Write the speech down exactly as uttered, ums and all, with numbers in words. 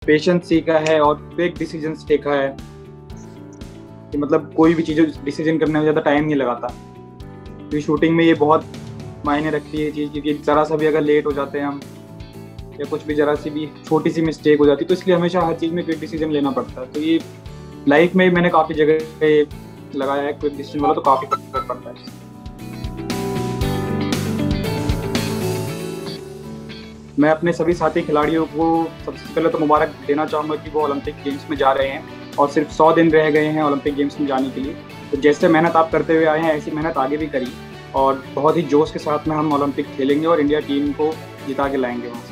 Patience सीखा है और क्विक डिसीजन सीखा है कि मतलब कोई भी चीज़ डिसीजन करने में ज़्यादा टाइम नहीं लगाता। क्योंकि शूटिंग में ये बहुत मायने रखती है चीज़, क्योंकि ज़रा सा भी अगर लेट हो जाते हैं हम या कुछ भी ज़रा सी भी छोटी सी मिस्टेक हो जाती है तो इसलिए हमेशा हर चीज़ में क्विक डिसीजन लेना पड़ता है। तो ये लाइफ में मैंने काफ़ी जगह लगाया है क्विक डिसीजन वाला, तो काफ़ी फर्क पड़ता है। मैं अपने सभी साथी खिलाड़ियों को सबसे पहले तो मुबारक देना चाहूँगा कि वो ओलंपिक गेम्स में जा रहे हैं और सिर्फ सौ दिन रह गए हैं ओलंपिक गेम्स में जाने के लिए। तो जैसे मेहनत आप करते हुए आए हैं ऐसी मेहनत आगे भी करिए और बहुत ही जोश के साथ में हम ओलंपिक खेलेंगे और इंडिया टीम को जिता के लाएंगे वहाँ से।